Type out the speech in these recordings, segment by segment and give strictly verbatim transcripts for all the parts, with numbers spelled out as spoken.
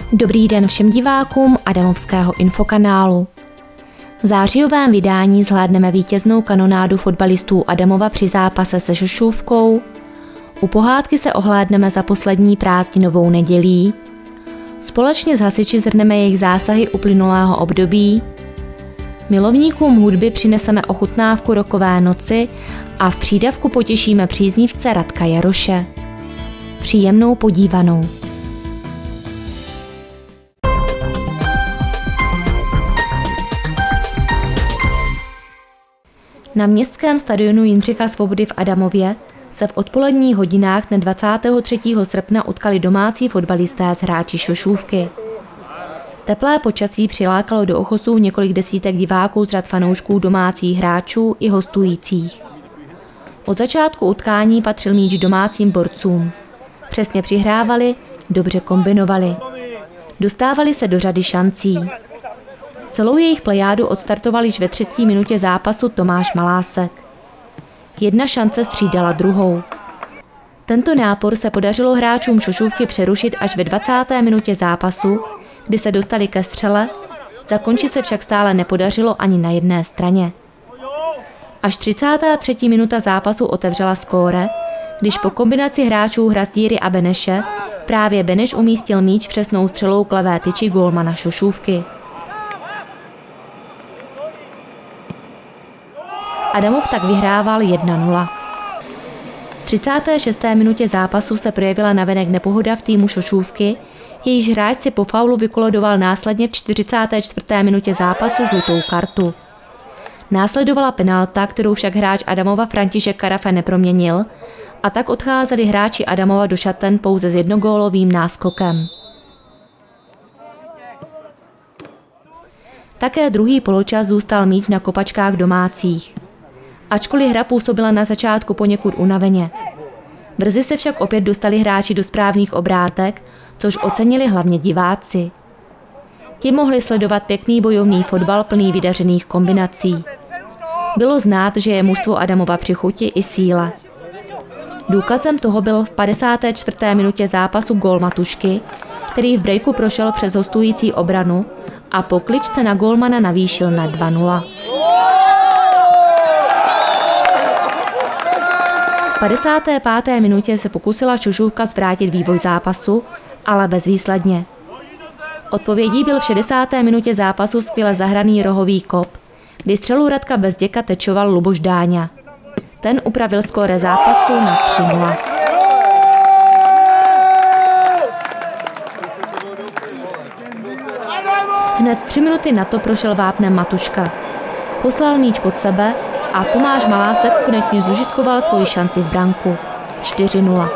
Dobrý den všem divákům Adamovského infokanálu. V zářijovém vydání zhlédneme vítěznou kanonádu fotbalistů Adamova při zápase se Šošůvkou. U pohádky se ohlédneme za poslední prázdninovou nedělí. Společně s hasiči zhrneme jejich zásahy uplynulého období. Milovníkům hudby přineseme ochutnávku rokové noci a v přídavku potěšíme příznivce Radka Jaroše. Příjemnou podívanou. Na městském stadionu Jindřicha Svobody v Adamově se v odpoledních hodinách dne dvacátého třetího srpna utkali domácí fotbalisté s hráči Šošůvky. Teplé počasí přilákalo do ochosů několik desítek diváků z řad fanoušků domácích hráčů i hostujících. Od začátku utkání patřil míč domácím borcům. Přesně přihrávali, dobře kombinovali. Dostávali se do řady šancí. Celou jejich plejádu odstartoval již ve třetí minutě zápasu Tomáš Malásek. Jedna šance střídala druhou. Tento nápor se podařilo hráčům Šošůvky přerušit až ve dvacáté minutě zápasu, kdy se dostali ke střele, zakončit se však stále nepodařilo ani na jedné straně. Až třicátá třetí minuta zápasu otevřela skóre, když po kombinaci hráčů Hrazdíry a Beneše právě Beneš umístil míč přesnou střelou k levé tyči gólmana Šošůvky. Adamov tak vyhrával jedna nula. V třicáté šesté minutě zápasu se projevila navenek nepohoda v týmu Šošůvky, jejíž hráč si po faulu vykolodoval následně v čtyřicáté čtvrté minutě zápasu žlutou kartu. Následovala penalta, kterou však hráč Adamova František Karafe neproměnil, a tak odcházeli hráči Adamova do šaten pouze s jednogólovým náskokem. Také druhý poločas zůstal míč na kopačkách domácích. Ačkoliv hra působila na začátku poněkud unaveně. Brzy se však opět dostali hráči do správných obrátek, což ocenili hlavně diváci. Ti mohli sledovat pěkný bojovný fotbal plný vydařených kombinací. Bylo znát, že je mužstvo Adamova při chuti i síle. Důkazem toho byl v padesáté čtvrté minutě zápasu gól Matušky, který v breaku prošel přes hostující obranu a po kličce na gólmana navýšil na dva nula. V padesáté páté minutě se pokusila Šošůvka zvrátit vývoj zápasu, ale bezvýsledně. Odpovědí byl v šedesáté minutě zápasu skvěle zahraný rohový kop, kdy střelu Radka Bezděka tečoval Luboš Dáňa. Ten upravil skóre zápasu na tři nula. Hned tři minuty na to prošel vápnem Matuška. Poslal míč pod sebe a Tomáš Malásek konečně zužitkoval svoji šanci v branku. čtyři nula.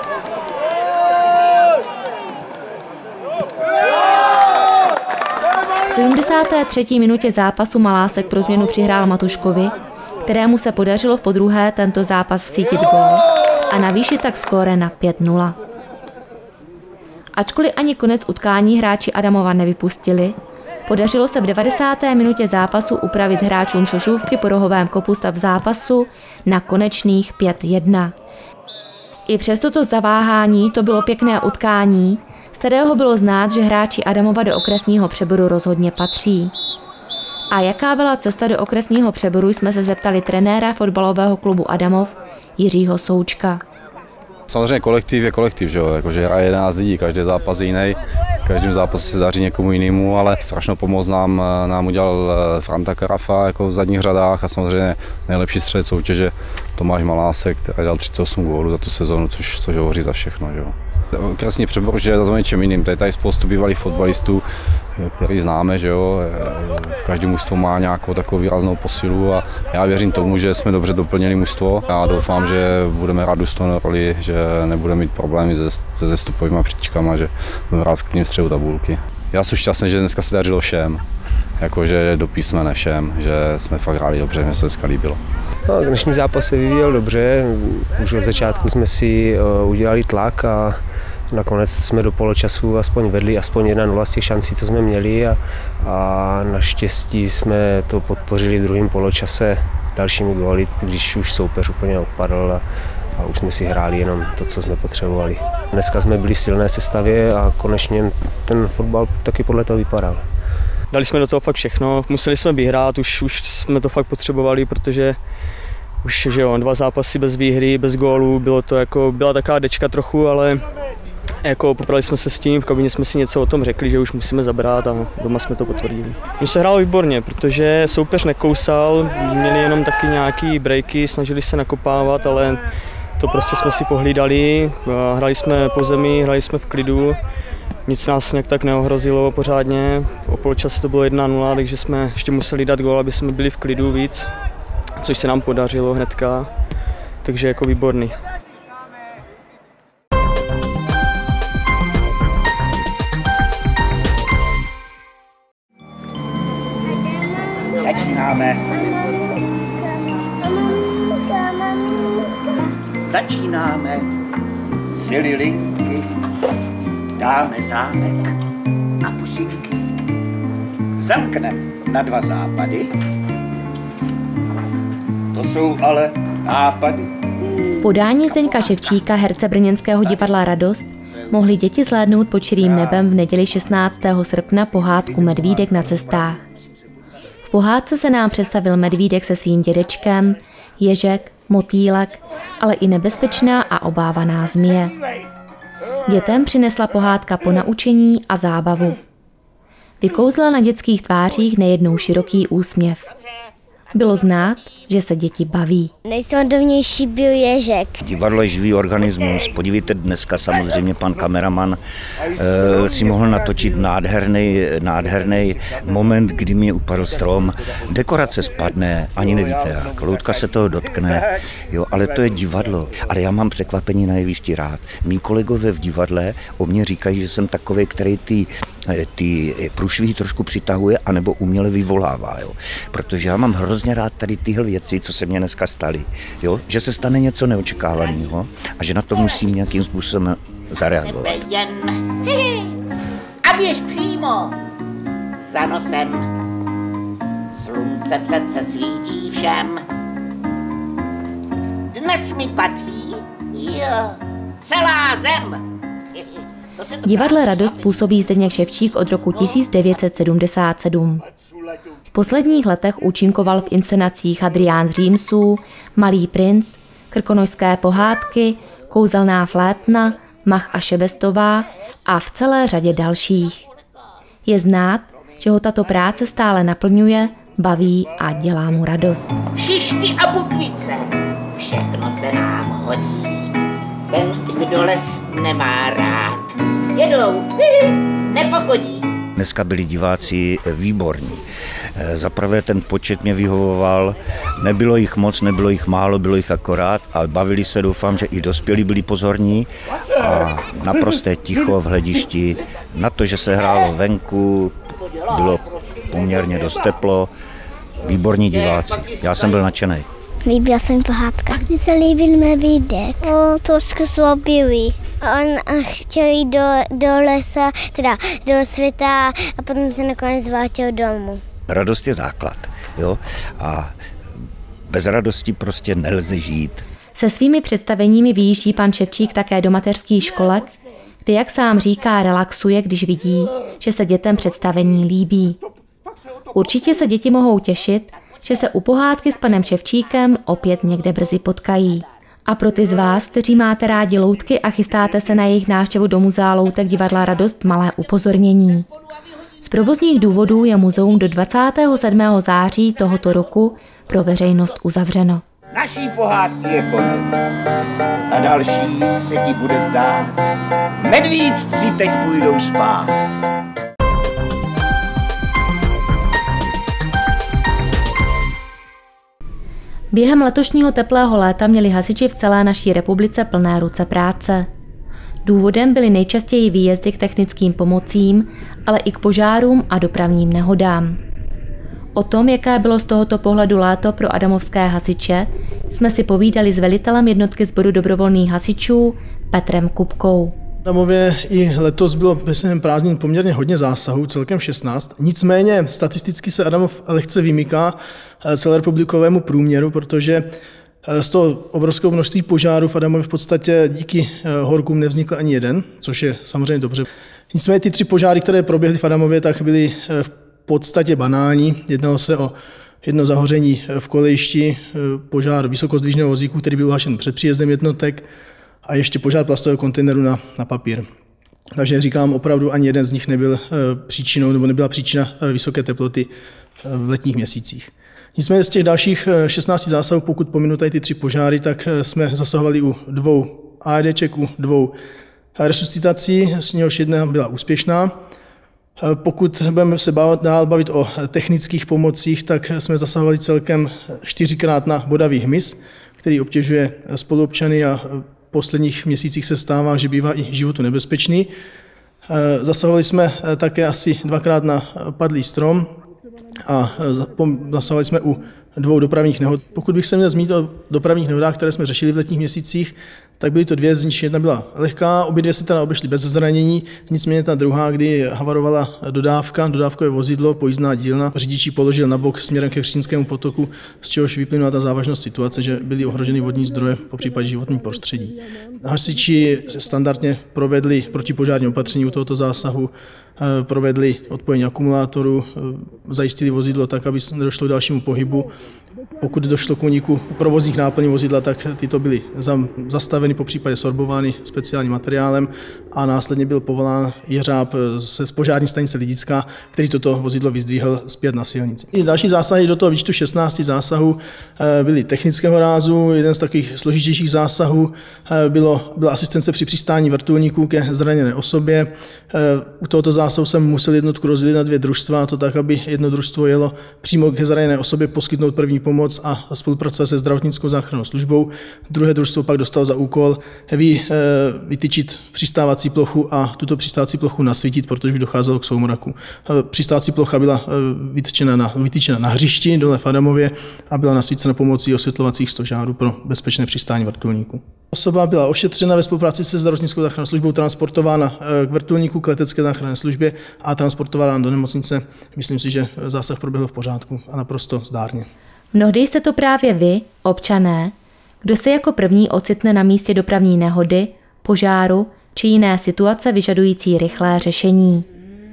V sedmdesáté třetí minutě zápasu Malásek pro změnu přihrál Matuškovi, kterému se podařilo v podruhé tento zápas vsítit gól a navýšit tak skóre na pět nula. Ačkoliv ani konec utkání hráči Adamova nevypustili, podařilo se v devadesáté minutě zápasu upravit hráčům Šošůvky po rohovém kopu stav zápasu na konečných pět jedna. I přes toto zaváhání to bylo pěkné utkání, z kterého bylo znát, že hráči Adamova do okresního přeboru rozhodně patří. A jaká byla cesta do okresního přeboru, jsme se zeptali trenéra fotbalového klubu Adamov Jiřího Součka. Samozřejmě kolektiv je kolektiv, že jo, jakože hraje jedenáct lidí, každý zápas je jiný, v každém zápase se daří někomu jinému, ale strašnou pomoc nám, nám udělal Franta Karafa jako v zadních řadách a samozřejmě nejlepší střelec soutěže Tomáš Malásek, který dal třicet osm gólů za tu sezonu, což, což hovoří za všechno, že jo. Okresní přebor, že je zase něčem jiným, tady tady spoustu bývalých fotbalistů, který známe, že jo, každý mužstvo má nějakou takovou výraznou posilu a já věřím tomu, že jsme dobře doplnili mužstvo. Já doufám, že budeme hrát důstojnou roli, že nebudeme mít problémy se, se zestupovými příčkama, že budeme hrát v klidném středu tabulky. Já jsem šťastný, že dneska se dařilo všem, jakože do písmene všem, že jsme fakt hráli dobře, mě se dneska líbilo. No, dnešní zápas se vyvíjel dobře, už od začátku jsme si uh, udělali tlak a nakonec jsme do poločasu aspoň vedli aspoň jedna nula z těch šancí, co jsme měli a, a naštěstí jsme to podpořili v druhém poločase dalšími góly, když už soupeř úplně odpadl a, a už jsme si hráli jenom to, co jsme potřebovali. Dneska jsme byli v silné sestavě a konečně ten fotbal taky podle toho vypadal. Dali jsme do toho fakt všechno, museli jsme vyhrát, už, už jsme to fakt potřebovali, protože už že jo, dva zápasy bez výhry, bez gólů, bylo to jako, byla taková dečka trochu, ale jako poprali jsme se s tím, v kabině jsme si něco o tom řekli, že už musíme zabrát a doma jsme to potvrdili. Mně se hrálo výborně, protože soupeř nekousal, měli jenom taky nějaký breaky, snažili se nakopávat, ale to prostě jsme si pohlídali, hráli jsme po zemi, hráli jsme v klidu, nic nás nějak tak neohrozilo pořádně, o poločase to bylo jedna nula, takže jsme ještě museli dát gól, aby jsme byli v klidu víc, což se nám podařilo hnedka, takže jako výborný. Začínáme. Začínáme. Sily linky, dáme zámek a pusinky. Zamkneme na dva západy. To jsou ale nápady. V podání Zdeňka Ševčíka, herce brněnského divadla Radost, mohli děti zhlédnout pod širým nebem v neděli šestnáctého srpna pohádku Medvídek na cestách. V pohádce se nám představil medvídek se svým dědečkem, ježek, motýlek, ale i nebezpečná a obávaná zmije. Dětem přinesla pohádka ponaučení a zábavu. Vykouzla na dětských tvářích nejednou široký úsměv. Bylo znát, že se děti baví. Nejsledovnější byl ježek. Divadlo je živý organismus. Podívejte, dneska samozřejmě pan kameraman e, si mohl natočit nádherný, nádherný moment, kdy mi upadl strom. Dekorace spadne, ani nevíte jak. Loutka se toho dotkne, jo, ale to je divadlo. Ale já mám překvapení na jevišti rád. Mí kolegové v divadle o mě říkají, že jsem takový, který ty, ty průšvihy trošku přitahuje anebo uměle vyvolává. Jo. Protože já mám hrozně rád tady tyhle věci, co se mně dneska staly. Jo? Že se stane něco neočekávaného a že na to musím nějakým způsobem zareagovat. Jen a běž přímo za nosem. Slunce přece svítí všem. Dnes mi patří, jo, celá zem. V divadle Radost působí Zdeněk Ševčík od roku tisíc devět set sedmdesát sedm. V posledních letech účinkoval v inscenacích Hadrián z Římsů, Malý princ, Krkonošské pohádky, Kouzelná flétna, Mach a Šebestová a v celé řadě dalších. Je znát, že ho tato práce stále naplňuje, baví a dělá mu radost. Šišky a bukvice, všechno se nám hodí. Ten, kdo les nemá rád, s dědou nepochodí. Dneska byli diváci výborní. Zaprvé ten počet mě vyhovoval, nebylo jich moc, nebylo jich málo, bylo jich akorát a bavili se, doufám, že i dospělí byli pozorní a naprosté ticho v hledišti. Na to, že se hrálo venku, bylo poměrně dost teplo, výborní diváci. Já jsem byl nadšenej. Líbila se mi pohádka. Mně se líbil medvídek. O, trošku zlobilý. On chtěl jít do, do lesa, teda do světa a potom se nakonec vrátil domů. Radost je základ, jo? A bez radosti prostě nelze žít. Se svými představeními vyjíždí pan Ševčík také do mateřských školek, kde, jak sám říká, relaxuje, když vidí, že se dětem představení líbí. Určitě se děti mohou těšit, že se u pohádky s panem Ševčíkem opět někde brzy potkají. A pro ty z vás, kteří máte rádi loutky a chystáte se na jejich návštěvu do muzea loutek divadla Radost, malé upozornění. Z provozních důvodů je muzeum do dvacátého sedmého září tohoto roku pro veřejnost uzavřeno. Naší pohádky je konec a další se ti bude zdát. Medvídci teď půjdou spát. Během letošního teplého léta měli hasiči v celé naší republice plné ruce práce. Důvodem byly nejčastěji výjezdy k technickým pomocím, ale i k požárům a dopravním nehodám. O tom, jaké bylo z tohoto pohledu léto pro adamovské hasiče, jsme si povídali s velitelem jednotky sboru dobrovolných hasičů Petrem Kupkou. V Adamově i letos bylo během prázdnin poměrně hodně zásahů, celkem šestnáct. Nicméně statisticky se Adamov lehce vymyká celorepublikovému průměru, protože Z toho obrovského množství požárů v Adamově v podstatě díky horkům nevznikl ani jeden, což je samozřejmě dobře. Nicméně ty tři požáry, které proběhly v Adamově, tak byly v podstatě banální. Jednalo se o jedno zahoření v kolejišti, požár vysokozdvižného vozíku, který byl uhašen před příjezdem jednotek, a ještě požár plastového kontejneru na, na papír. Takže říkám, opravdu ani jeden z nich nebyl příčinou, nebo nebyla příčina vysoké teploty v letních měsících. Nicméně z těch dalších šestnácti zásahů, pokud pominu tady ty tři požáry, tak jsme zasahovali u dvou AEDček, u dvou resuscitací, z něhož jedna byla úspěšná. Pokud budeme se dál bavit o technických pomocích, tak jsme zasahovali celkem čtyřikrát na bodavý hmyz, který obtěžuje spoluobčany a v posledních měsících se stává, že bývá i životu nebezpečný. Zasahovali jsme také asi dvakrát na padlý strom a zasahovali jsme u dvou dopravních nehod. Pokud bych se měl zmínit o dopravních nehodách, které jsme řešili v letních měsících, tak byly to dvě, z nich jedna byla lehká, obě dvě se teda obešly bez zranění, nicméně ta druhá, kdy havarovala dodávka, dodávkové vozidlo, pojízdná dílna, řidič ji položil na bok směrem ke Křtinskému potoku, z čehož vyplynula ta závažnost situace, že byly ohroženy vodní zdroje, popřípadě životní prostředí. Hasiči standardně provedli protipožární opatření u tohoto zásahu, provedli odpojení akumulátoru, zajistili vozidlo tak, aby nedošlo k dalšímu pohybu. Pokud došlo k úniku provozních náplní vozidla, tak tyto byly zastaveny, popřípadě sorbovány speciálním materiálem a následně byl povolán jeřáb z požární stanice Lidická, který toto vozidlo vyzdvihl zpět na silnici. I další zásahy do toho výčtu šestnácti zásahů byly technického rázu. Jeden z takových složitějších zásahů bylo, byla asistence při přistání vrtulníků ke zraněné osobě. U tohoto zásahu jsem musel jednotku rozdělit na dvě družstva, a to tak, aby jedno družstvo jelo přímo ke zraněné osobě poskytnout první pomoc a spolupracovat se zdravotnickou záchrannou službou. Druhé družstvo pak dostalo za úkol vy, vytyčit přistávací plochu a tuto přistávací plochu nasvítit, protože by docházelo k soumraku. Přistávací plocha byla vytyčena na, vytyčena na hřišti dole v Adamově a byla nasvícena pomocí osvětlovacích stožárů pro bezpečné přistání vrtulníku. Osoba byla ošetřena ve spolupráci se zdravotnickou záchrannou službou, transportována k vrtulníku, k letecké záchranné službě a transportována do nemocnice. Myslím si, že zásah proběhl v pořádku a naprosto zdárně. Mnohdy jste to právě vy, občané, kdo se jako první ocitne na místě dopravní nehody, požáru či jiné situace vyžadující rychlé řešení.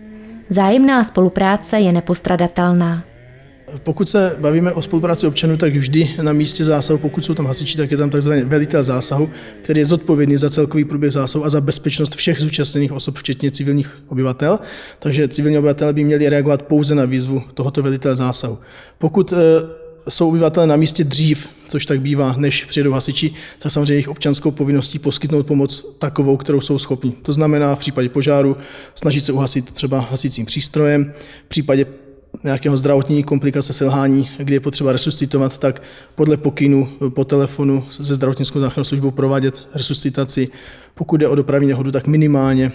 Vzájemná spolupráce je nepostradatelná. Pokud se bavíme o spolupráci občanů, tak vždy na místě zásahu, pokud jsou tam hasiči, tak je tam takzvaný velitel zásahu, který je zodpovědný za celkový průběh zásahu a za bezpečnost všech zúčastněných osob, včetně civilních obyvatel. Takže civilní obyvatelé by měli reagovat pouze na výzvu tohoto velitele zásahu. Pokud jsou obyvatelé na místě dřív, což tak bývá, než přijedou hasiči, tak samozřejmě jejich občanskou povinností poskytnout pomoc takovou, kterou jsou schopni. To znamená v případě požáru snažit se uhasit třeba hasicím přístrojem, v případě nějakého zdravotní komplikace selhání, kdy je potřeba resuscitovat, tak podle pokynu po telefonu se zdravotnickou záchrannou službou provádět resuscitaci. Pokud jde o dopravní nehodu, tak minimálně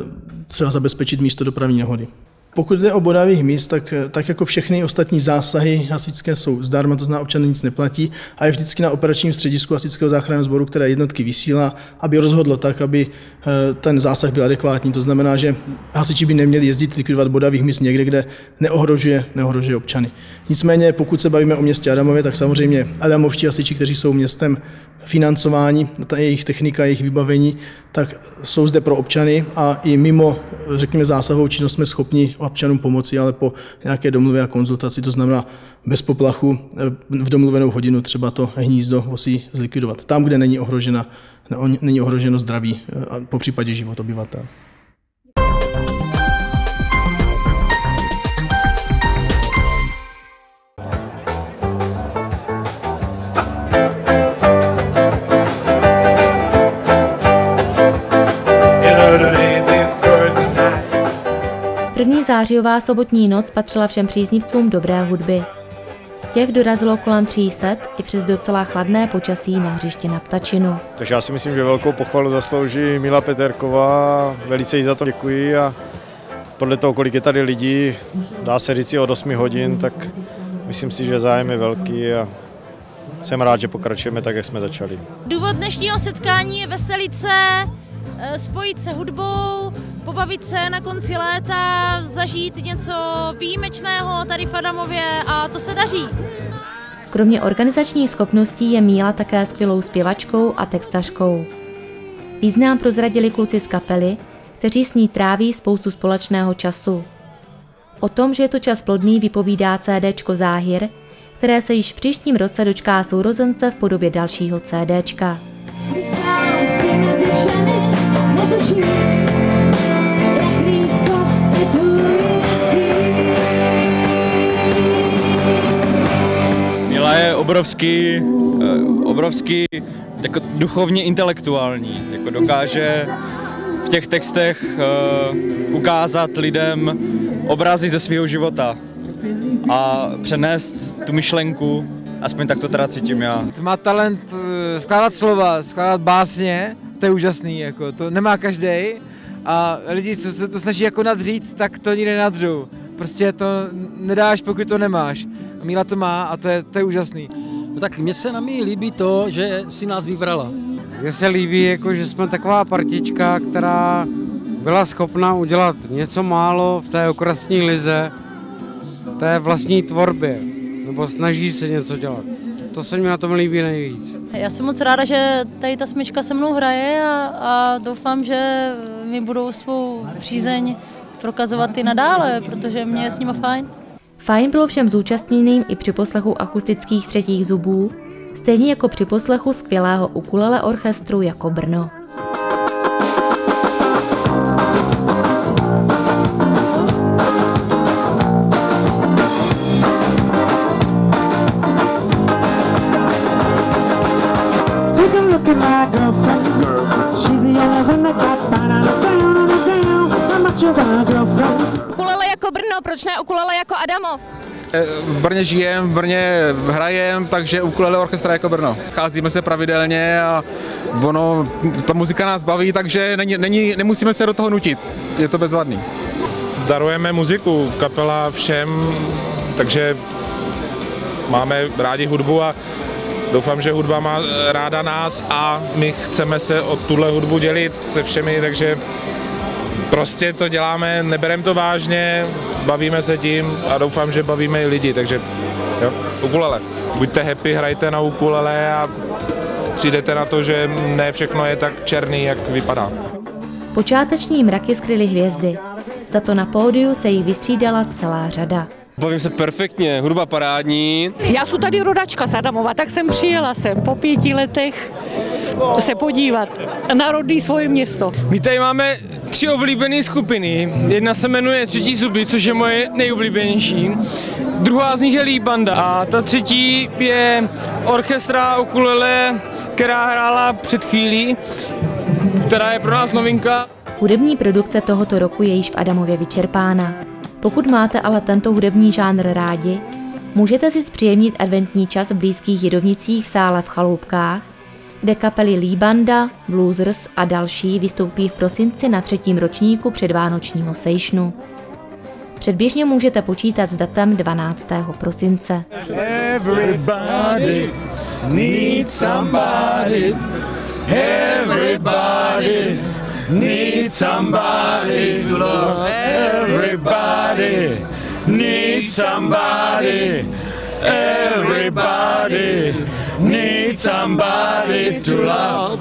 třeba zabezpečit místo dopravní nehody. Pokud jde o bodavý hmyz, tak, tak jako všechny ostatní zásahy hasičské jsou zdarma, to znamená, občan nic neplatí a je vždycky na operačním středisku hasičského záchranného sboru, které jednotky vysílá, aby rozhodlo tak, aby ten zásah byl adekvátní. To znamená, že hasiči by neměli jezdit likvidovat bodavý hmyz někde, kde neohrožuje, neohrožuje občany. Nicméně, pokud se bavíme o městě Adamově, tak samozřejmě adamovští hasiči, kteří jsou městem financování, ta jejich technika, jejich vybavení, tak jsou zde pro občany a i mimo, řekněme, zásahovou činnost jsme schopni občanům pomoci, ale po nějaké domluvě a konzultaci, to znamená bez poplachu, v domluvenou hodinu třeba to hnízdo musí zlikvidovat. Tam, kde není ohrožena, není ohroženo zdraví, po případě život obyvatel. První zářijová sobotní noc patřila všem příznivcům dobré hudby. Těch dorazilo kolem tří set i přes docela chladné počasí na hřiště na Ptačinu. Takže já si myslím, že velkou pochvalu zaslouží Mila Peterková, velice jí za to děkuji a podle toho, kolik je tady lidí, dá se říct od osmi hodin, tak myslím si, že zájem je velký a jsem rád, že pokračujeme tak, jak jsme začali. Důvod dnešního setkání je veselit se, spojit se hudbou, pobavit se na konci léta, zažít něco výjimečného tady v Adamově a to se daří. Kromě organizačních schopností je Míla také skvělou zpěvačkou a textařkou. Víc nám prozradili kluci z kapely, kteří s ní tráví spoustu společného času. O tom, že je to čas plodný, vypovídá CDčko Záhir, které se již v příštím roce dočká sourozence v podobě dalšího CDčka. Míla je obrovský, obrovský jako duchovně intelektuální, jako dokáže v těch textech uh, ukázat lidem obrazy ze svého života a přenést tu myšlenku, aspoň tak to teda cítím já. Má talent uh, skládat slova, skládat básně, to je úžasný, jako, to nemá každý. A lidi, co se to snaží jako nadřít, tak to nikdy nenadřou. Prostě to nedáš, pokud to nemáš. A Míla to má a to je, to je úžasný. No tak mně se na mě líbí to, že si nás vybrala. Mně se líbí, jako, že jsme taková partička, která byla schopna udělat něco málo v té okresní lize, té vlastní tvorbě, nebo snaží se něco dělat. To se mi na tom líbí nejvíc. Já jsem moc ráda, že tady ta smyčka se mnou hraje a, a doufám, že mi budou svou přízeň prokazovat i nadále, protože mě je s nima fajn. Fajn bylo všem zúčastněným i při poslechu akustických třetích zubů, stejně jako při poslechu skvělého ukulele orchestru jako Brno. Ukulele jako Brno, proč ne ukulele jako Adamov? V Brně žijem, v Brně hrajem, takže ukulele orchestra jako Brno. Scházíme se pravidelně a ono, ta muzika nás baví, takže není, není, nemusíme se do toho nutit, je to bezvadný. Darujeme muziku, kapela všem, takže máme rádi hudbu a doufám, že hudba má ráda nás a my chceme se o tuhle hudbu dělit se všemi, takže prostě to děláme, nebereme to vážně, bavíme se tím a doufám, že bavíme i lidi, takže jo, ukulele. Buďte happy, hrajte na ukulele a přijdete na to, že ne všechno je tak černý, jak vypadá. Počáteční mraky skryly hvězdy, za to na pódiu se jich vystřídala celá řada. Bavím se perfektně, hudba parádní. Já jsem tady rodačka z Adamova, tak jsem přijela sem po pěti letech se podívat na rodný svoje město. My tady máme tři oblíbené skupiny. Jedna se jmenuje Třetí zuby, což je moje nejoblíbenější. Druhá z nich je Líbanda a ta třetí je orchestra ukulele, která hrála před chvílí, která je pro nás novinka. Hudební produkce tohoto roku je již v Adamově vyčerpána. Pokud máte ale tento hudební žánr rádi, můžete si zpříjemnit adventní čas v blízkých Jedovnicích v sále v Chaloupkách, kde kapely Líbanda, Bluesers a další vystoupí v prosinci na třetím ročníku předvánočního sejšnu. Předběžně můžete počítat s datem dvanáctého prosince. Everybody needs somebody. Everybody needs somebody to love. Everybody needs somebody. Everybody needs somebody to love.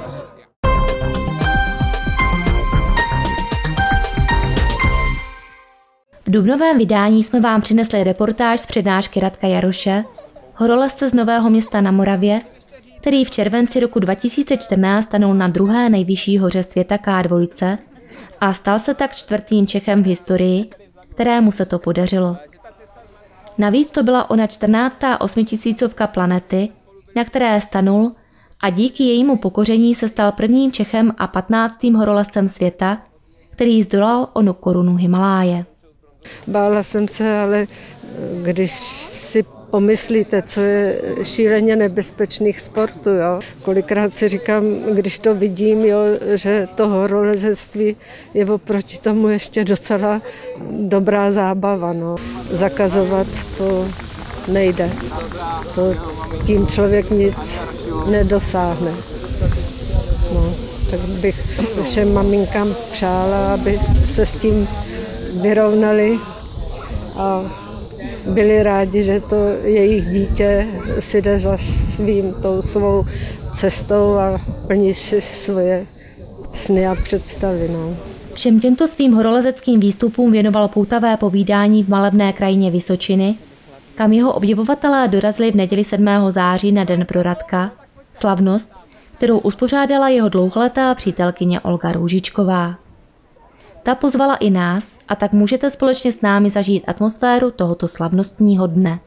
V dubnovém vydání jsme vám přinesli reportáž z přednášky Radka Jaroše, horolezce z Nového Města na Moravě, který v červenci roku dva tisíce čtrnáct stanul na druhé nejvyšší hoře světa K dva a stal se tak čtvrtým Čechem v historii, kterému se to podařilo. Navíc to byla ona čtrnáctá osmitisícovka planety, na které stanul a díky jejímu pokoření se stal prvním Čechem a patnáctým horolezcem světa, který zdolal onu korunu Himaláje. Bála jsem se, ale když si pomyslíte, co je šíleně nebezpečných sportů, jo. Kolikrát si říkám, když to vidím, jo, že to horolezectví je oproti tomu ještě docela dobrá zábava. No. Zakazovat to nejde. To, tím člověk nic nedosáhne. No, tak bych všem maminkám přála, aby se s tím vyrovnali a byli rádi, že to jejich dítě si jde za svým tou svou cestou a plní si svoje sny a představy. No. Všem těmto svým horolezeckým výstupům věnoval poutavé povídání v malebné krajině Vysočiny, kam jeho obdivovatelé dorazili v neděli sedmého září na Den pro Radka, slavnost, kterou uspořádala jeho dlouholetá přítelkyně Olga Růžičková. Ta pozvala i nás a tak můžete společně s námi zažít atmosféru tohoto slavnostního dne.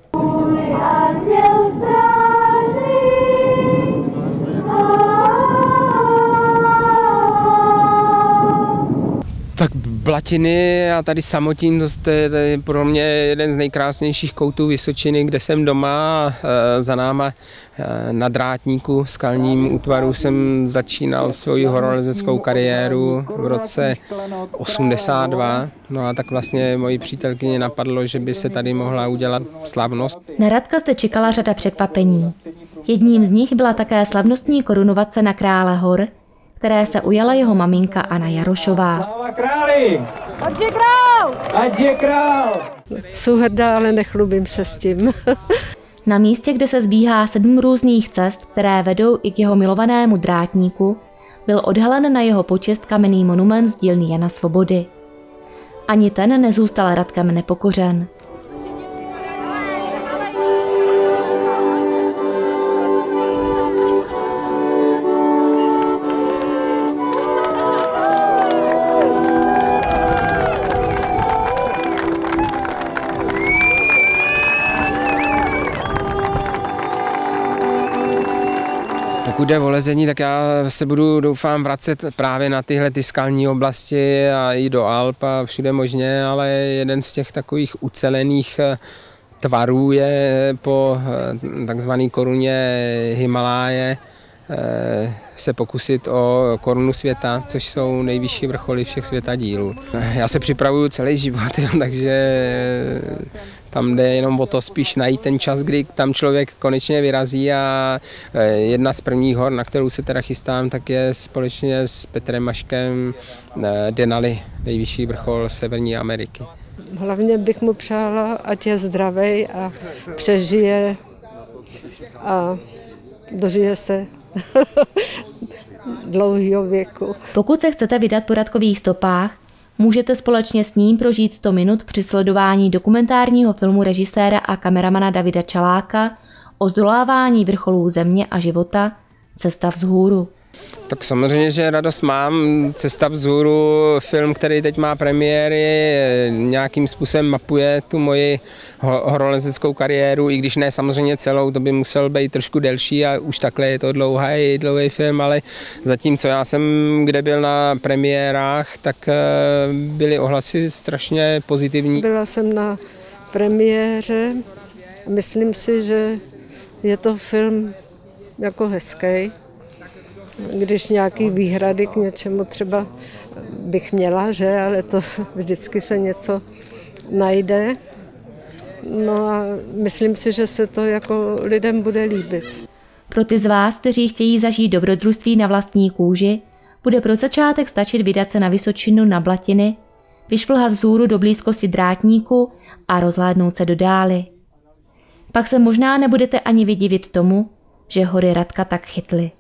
Tak Blatiny a tady Samotín, to je, to je pro mě jeden z nejkrásnějších koutů Vysočiny, kde jsem doma. Za náma na Drátníku, skalním útvaru, jsem začínal svoji horolezeckou kariéru v roce osmdesát dva. No a tak vlastně moji přítelkyni napadlo, že by se tady mohla udělat slavnost. Na Radka zde čekala řada překvapení. Jedním z nich byla také slavnostní korunovace na krále hor, které se ujala jeho maminka Anna Jarošová. Sláva králi! Ať je král! Ať je král! Jsou hrdá, ale nechlubím se s tím. Na místě, kde se zbíhá sedm různých cest, které vedou i k jeho milovanému Drátníku, byl odhalen na jeho počest kamenný monument z dílny Jana Svobody. Ani ten nezůstal Radkem nepokořen. Pokud jde o lezení, tak já se budu, doufám, vracet právě na tyhle ty skalní oblasti a i do Alp a všude možně, ale jeden z těch takových ucelených tvarů je po takzvané koruně Himaláje se pokusit o korunu světa, což jsou nejvyšší vrcholy všech světadílů. Já se připravuju celý život, takže tam jde jenom o to spíš najít ten čas, kdy tam člověk konečně vyrazí a jedna z prvních hor, na kterou se teda chystám, tak je společně s Petrem Maškem Denali, nejvyšší vrchol Severní Ameriky. Hlavně bych mu přála, ať je zdravý a přežije a dožije se dlouhého věku. Pokud se chcete vydat po Radkových stopách, můžete společně s ním prožít sto minut při sledování dokumentárního filmu režiséra a kameramana Davida Čaláka o zdolávání vrcholů země a života Cesta vzhůru. Tak samozřejmě, že radost mám. Cesta vzhůru, film, který teď má premiéry, nějakým způsobem mapuje tu moji horolezeckou kariéru, i když ne samozřejmě celou, to by musel být trošku delší a už takhle je to dlouhý, dlouhý film, ale zatímco já jsem, kde byl na premiérách, tak byly ohlasy strašně pozitivní. Byla jsem na premiéře, myslím si, že je to film jako hezký. Když nějaký výhrady k něčemu třeba bych měla, že, ale to vždycky se něco najde. No a myslím si, že se to jako lidem bude líbit. Pro ty z vás, kteří chtějí zažít dobrodružství na vlastní kůži, bude pro začátek stačit vydat se na Vysočinu na Blatiny, vyšplhat vzhůru do blízkosti Drátníku a rozhlédnout se do dály. Pak se možná nebudete ani vydivit tomu, že hory Radka tak chytly.